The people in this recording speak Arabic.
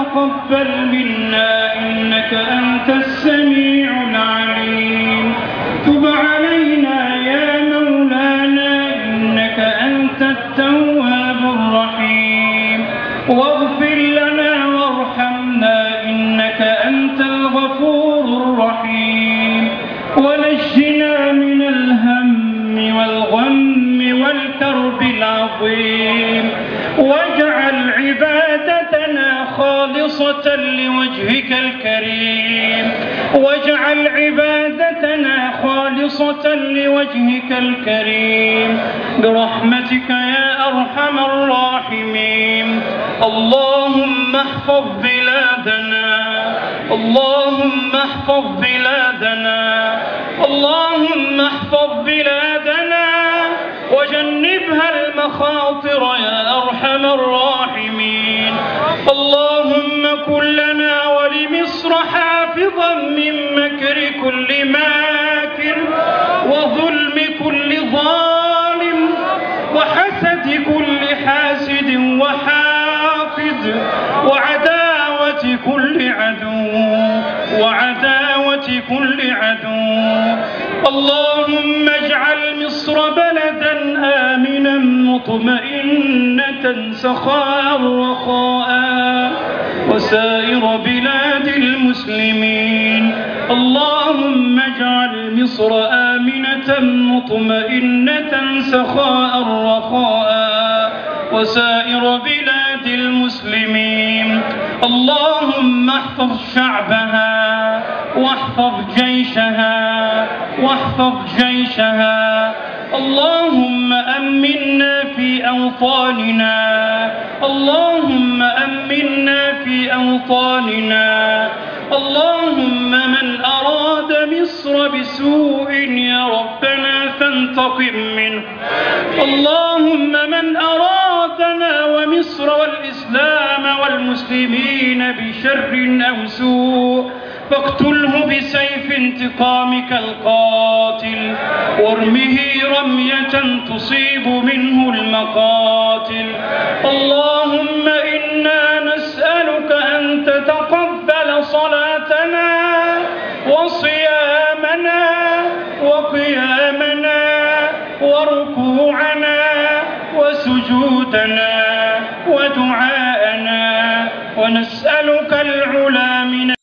تقبل منا إنك أنت السميع العليم. تب علينا يا مولانا إنك أنت التواب الرحيم. واغفر لنا وارحمنا إنك أنت الغفور الرحيم. ونجنا من الهم والغم والكرب العظيم. واجعل عبادتنا خالصة لوجهك الكريم. واجعل عبادتنا خالصة لوجهك الكريم برحمتك يا أرحم الراحمين. اللهم احفظ بلادنا. اللهم احفظ بلادنا. اللهم احفظ بلادنا وجنبها المخاطر يا أرحم الراحمين. اللهم كن لنا ولمصر حافظا من مكر كل ماكر وظلم كل ظالم وحسد كل حاسد وحاقد وعداوة كل عدو وعداوة كل عدو. اللهم اجعل مصر بلدا آمنا مطمئنة سخاء رخاء وسائر بلاد المسلمين. اللهم اجعل مصر آمنة مطمئنة سخاء رخاء وسائر بلاد المسلمين. اللهم احفظ شعبها واحفظ جيشها واحفظ جيشها. اللهم أمنا في أوطاننا. اللهم أمنا في أوطاننا. اللهم من أراد مصر بسوء يا ربنا فانتقم منه. اللهم من أرادنا ومصر والإسلام والمسلمين بشر أو سوء فاقتله بسيف انتقامك القاتل وارمه رمية تصيب منه المقاتل. اللهم إنا نسألك أن تتقبل صلاتنا وصيامنا وقيامنا وركوعنا وسجودنا ودعاءنا ونسألك العلا من